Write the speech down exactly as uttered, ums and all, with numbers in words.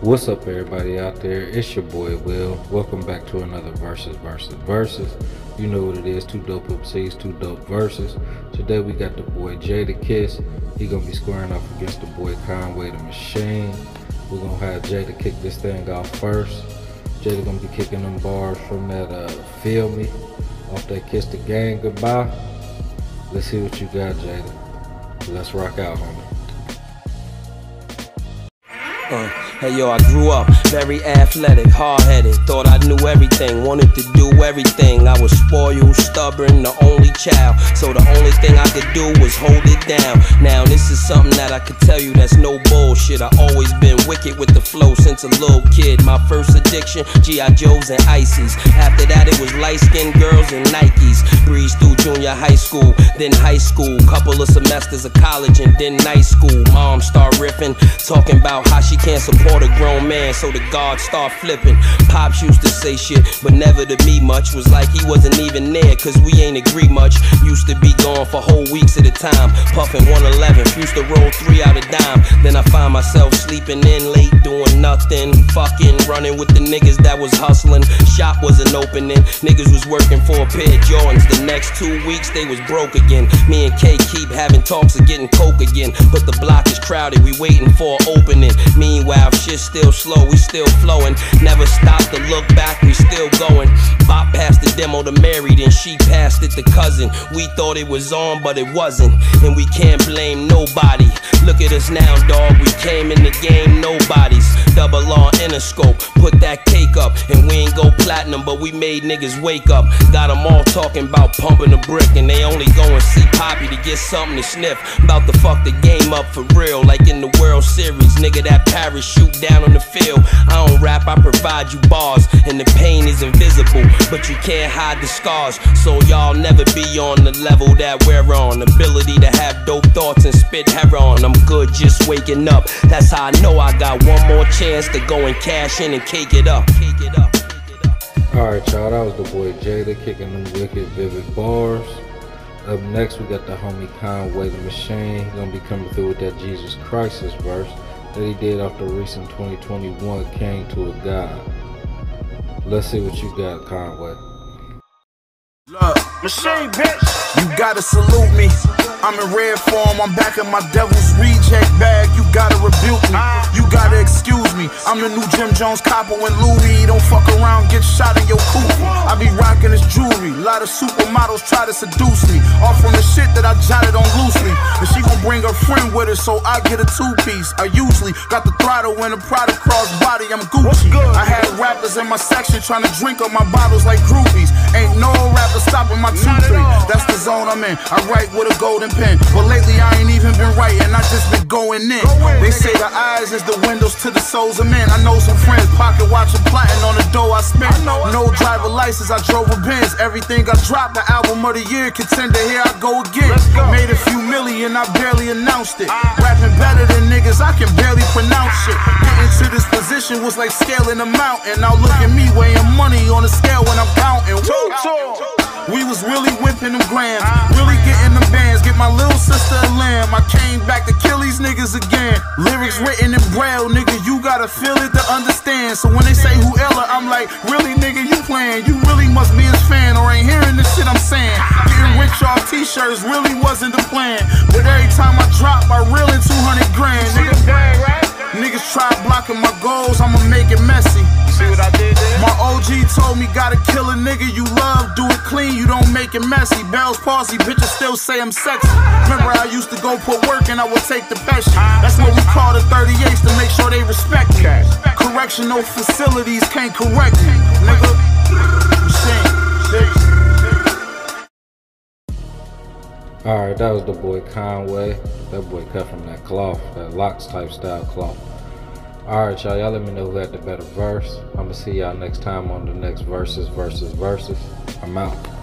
What's up, everybody out there? It's your boy Will. Welcome back to another versus versus versus. You know what it is, two dope M Cs, two dope verses. Today we got the boy Jadakiss. He gonna be squaring off against the boy Conway the Machine. We're gonna have Jada kick this thing off first. Jada gonna be kicking them bars from that uh, Feel Me, off that Kiss the Gang Goodbye. Let's see what you got, Jada. Let's rock out, homie. Uh, hey yo, I grew up very athletic, hard-headed, thought I knew everything, wanted to do everything. I was spoiled, stubborn, the only child, so the only thing I could do was hold it down. Now this is something that I could tell you that's no bullshit. I always been wicked with the flow since a little kid. My first addiction, G I Joes and Ices. After that it was light-skinned girls and Nikes. Breezed through junior high school, then high school, couple of semesters of college and then night school. Mom start riffing, talking about how she can't support a grown man, so the guards start flipping. Pops used to say shit, but never to me much. Was like he wasn't even there, cause we ain't agree much. Used to be gone for whole weeks at a time, puffing one eleven, used to roll three out a dime. Then I find myself sleeping in late, doing nothing, fucking running with the niggas that was hustling. Shop wasn't opening, niggas was working for a pair of Jordans. The next two weeks they was broke again. Me and K keep having talks of getting coke again, but the block is crowded, we waiting for an opening. Meanwhile, shit's still slow, we still flowing. Never stop to look back, we still going. Bop passed the demo to Mary, then she passed it to cousin. We thought it was on, but it wasn't, and we can't blame nobody. Look at us now, dog, we came in the game, nobody's. Double R Interscope, put that cake up, and we ain't go platinum, but we made niggas wake up. Got them all talking about pumping a brick, and they only go and see Poppy to get something to sniff. About to fuck the game up for real, like in the World Series. Nigga, that parachute down on the field. I don't rap, I provide you bars, and the pain is invisible, but you can't hide the scars. So y'all never be on the level that we're on. Ability to have dope thoughts and spit heroin. I'm good just waking up. That's how I know I got one more chance to go and cash in and cake it up. Cake it up. Alright, y'all, that was the boy Jada kicking them wicked, vivid bars. Up next, we got the homie Conway the Machine. He's gonna be coming through with that Jesus Crisis verse that he did off the recent twenty twenty-one King to a God. Let's see what you got, Conway. Look, Machine, bitch, you gotta salute me. I'm in red form, I'm back in my devil's reject bag. You gotta rebuke me, you gotta excuse me. I'm the new Jim Jones copper when Louis don't fuck around, get shot in your kufi. I be rocking this jewelry, a lot of supermodels try to seduce me. All from the shit that I jotted on loosely. And she gon' bring her friend with her, so I get a two-piece. I usually got the throttle and a Prada crossbody, I'm Gucci. I had rappers in my section trying to drink up my bottles like groupies. Ain't no rapper stopping my two three. That's the zone I'm in, I write with a golden pen. But lately I ain't even been writing, I just been going in. They say the eyes is the windows to the souls of men. I know some friends pocket watching plotting on the dough I spent. No driver license, I drove a Benz. Everything I dropped, the album of the year contender, here I go again. Made a few million, I barely announced it. Rapping better than niggas, I can barely pronounce shit. Getting to this position was like scaling a mountain. Now look at me weighing money on the scale when I'm counting. Woo! We was really whipping them grams, really getting them bands. Get my little sister a lamb. I came back to kill these niggas again. Lyrics written in braille, nigga, you gotta feel it to understand. So when they say who Ella, I'm like, really nigga, you playing? You really must be his fan or ain't hearing the shit I'm saying. Getting rich off t-shirts really wasn't the plan, but every time I drop, I reel in two hundred grand, nigga. Niggas try blocking my goals, I'ma make it messy. See what I did there? My O G told me gotta kill a nigga you love, do it clean, you don't make it messy. Bell's palsy, bitches still say I'm sexy. Remember I used to go put work and I would take the best shit. That's what we call the thirty-eights to make sure they respect me. Correctional facilities can't correct me, nigga. Alright, that was the boy Conway. That boy cut from that cloth, that locks type style cloth. Alright, y'all, y'all let me know who had the better verse. I'ma see y'all next time on the next verses, versus, versus. I'm out.